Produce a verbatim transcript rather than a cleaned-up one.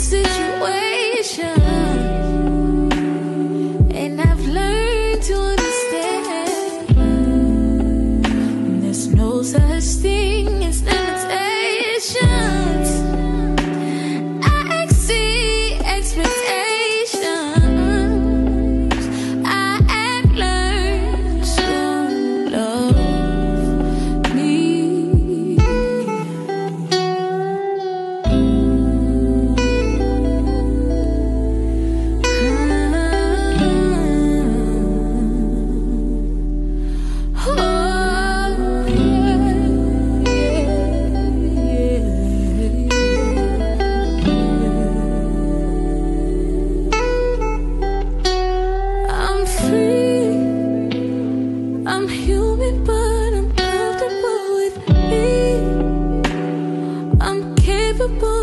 situation, and I've learned to understand there's no such thing as limitations. I exceed expectations. I have learned to love me. I'm human, but I'm comfortable with me. I'm capable